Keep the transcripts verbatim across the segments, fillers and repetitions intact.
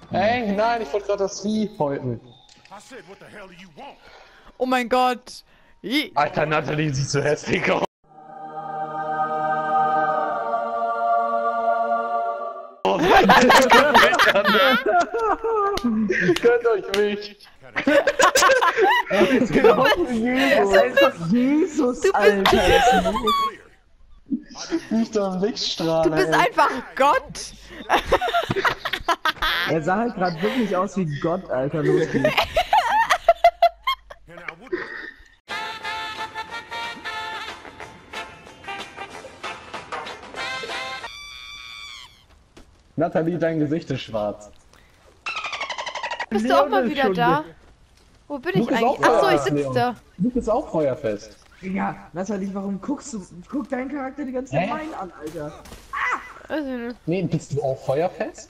Ey, nein, ich wollte gerade das Vieh häuten. Oh mein Gott. I Alter, Natalie sieht so hässlich aus. Gönnt euch mich. Genau, Jesus, einfach Jesus, du bist, Alter. Nicht am Lichtstrahl. du bist einfach Gott. Er sah halt gerade wirklich aus wie Gott, Alter, los geht's. Natalie, dein Gesicht ist schwarz. Bist du auch mal Leon ist wieder schon da? weg. Wo bin ich Luke ist eigentlich? auch Achso, ich feuerfest, sitze Leon. da. Du bist auch feuerfest. Ja, Natalie, warum guckst du, guck deinen Charakter die ganze Zeit Hä? meinen an, Alter? Also, Nee, bist du auch feuerfest?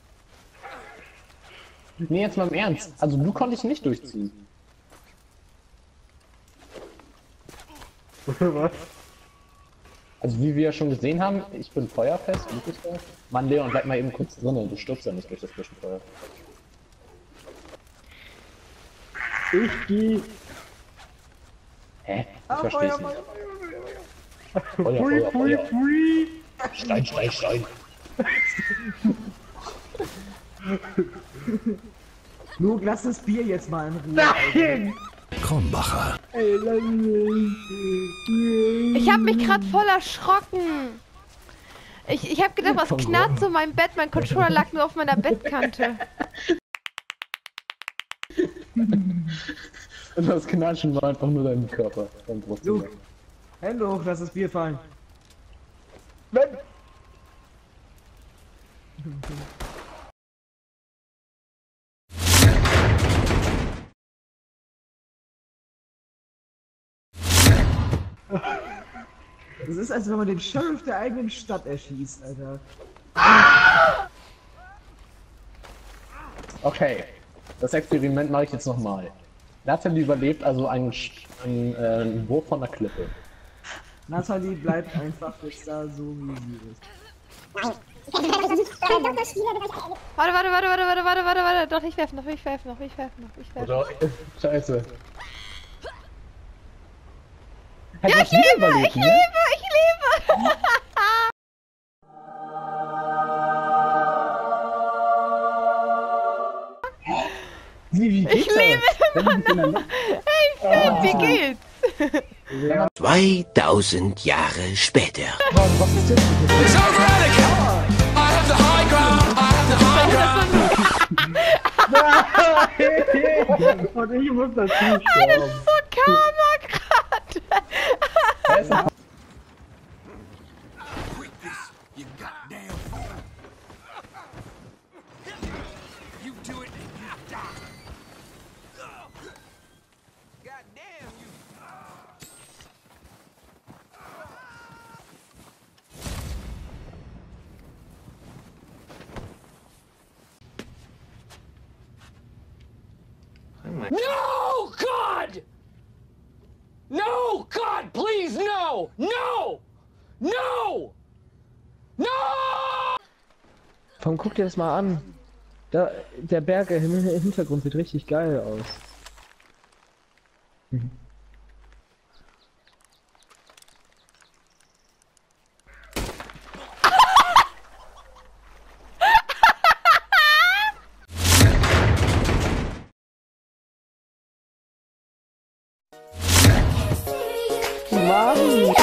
Nee, jetzt mal im Ernst. Also du konnte ich nicht durchziehen. Was? Also wie wir ja schon gesehen haben, ich bin feuerfest, Luke ist da. Mann, Leon, bleib mal eben kurz drinnen, du stirbst ja nicht durch das Zwischenfeuer. Ich geh. Hä? Ich Ah, versteh's Feuer, nicht. Feuer, Feuer, Feuer. Feuer, Pui, Feuer, pui, Feuer. pui. Stein, Stein, Stein. Luke, lass das Bier jetzt mal in Ruhe. Nein! Kronbacher. Ey, lass mich. ich habe mich gerade voll erschrocken. Ich, ich habe gedacht, was Von knarrt so mein Bett? Mein Controller lag nur auf meiner Bettkante. Und das Knatschen war einfach nur dein Körper. Dein Brust. Luke, Hände hoch, lass das Bier fallen. Wenn. Das ist, als wenn man den Sheriff der eigenen Stadt erschießt, Alter. Okay, das Experiment mache ich jetzt nochmal. Natalie überlebt also einen, Sch- einen, äh, einen Wurf von der Klippe. Natalie bleibt einfach jetzt da so, wie sie ist. Warte, warte, warte, warte, warte, warte, warte, warte. Doch, ich werfe noch, ich werfe noch, ich werfe noch, ich werfe noch. Oder? Scheiße. Ja, ich lebe, ich lebe, ich lebe. Wie, wie geht's Ich lebe das? Wenn du dich in der Luft- Hey, wie geht's? zweitausend Jahre später. Mann, was ist denn das? Und ich muss das Das ist so Karma gerade. Er ist ein- No, God! No, God, please, no! No! No! No! Komm, guck dir das mal an. Da, der Berg im Hintergrund sieht richtig geil aus. Mann!